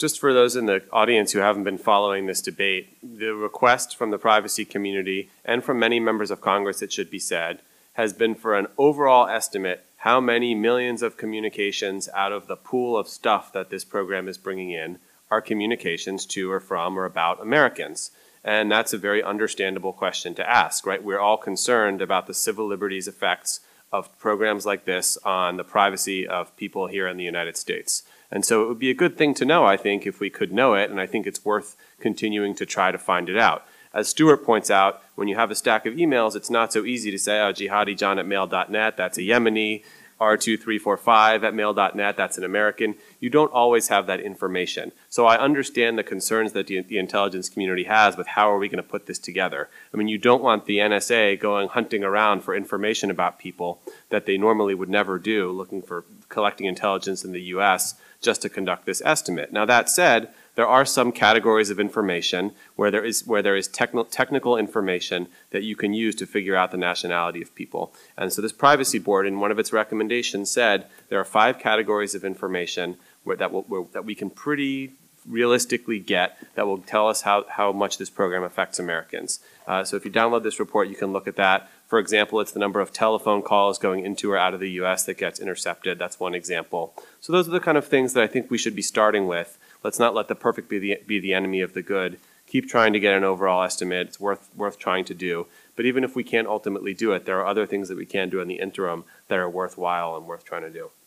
Just for those in the audience who haven't been following this debate, the request from the privacy community and from many members of Congress, it should be said, has been for an overall estimate how many millions of communications out of the pool of stuff that this program is bringing in are communications to or from or about Americans. And that's a very understandable question to ask, right? We're all concerned about the civil liberties effects of programs like this on the privacy of people here in the United States. And so it would be a good thing to know, I think, if we could know it, and I think it's worth continuing to try to find it out. As Stuart points out, when you have a stack of emails, it's not so easy to say, oh, jihadijohn@mail.net, that's a Yemeni, R2345@mail.net, that's an American. You don't always have that information. So I understand the concerns that the intelligence community has with how are we going to put this together. I mean, you don't want the NSA going hunting around for information about people that they normally would never do, looking for collecting intelligence in the US just to conduct this estimate. Now that said, there are some categories of information where there is technical information that you can use to figure out the nationality of people. And so this privacy board, in one of its recommendations, said there are 5 categories of information that we can pretty realistically get that will tell us how much this program affects Americans. So if you download this report, you can look at that. For example, it's the number of telephone calls going into or out of the US that gets intercepted. That's one example. So those are the kind of things that I think we should be starting with. Let's not let the perfect be the enemy of the good. Keep trying to get an overall estimate. It's worth trying to do. But even if we can't ultimately do it, there are other things that we can do in the interim that are worthwhile and worth trying to do.